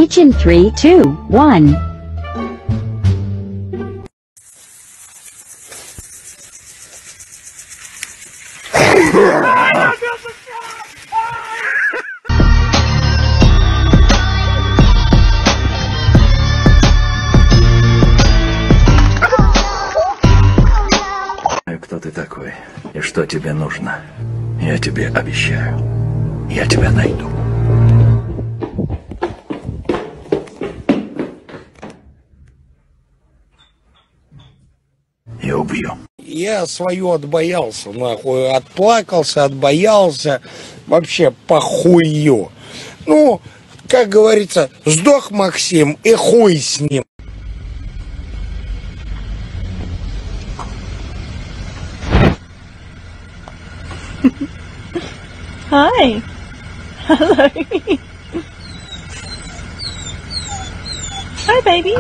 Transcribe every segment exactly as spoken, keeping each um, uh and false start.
Speech in three, two, one. Кто ты такой и что тебе нужно? Я тебе обещаю, я тебя найду. И убью. Я свою отбоялся, нахуй, отплакался, отбоялся, вообще похую. Ну, как говорится, сдох Максим и хуй с ним. Hi. Hello. Hi, baby.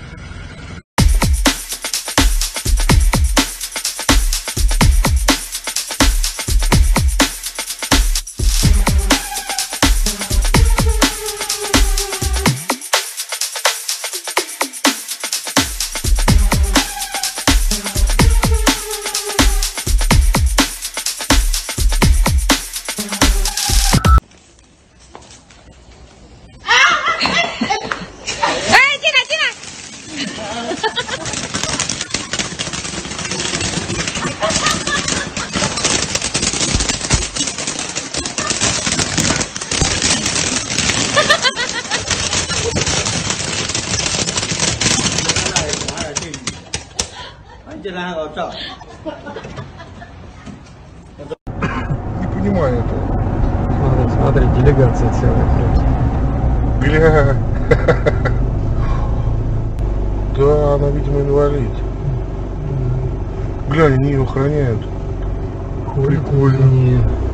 Не понимаю этого. Смотри, смотри, делегация целая. Бля. Да, она, видимо, инвалид. Глянь, они ее охраняют. Прикольно.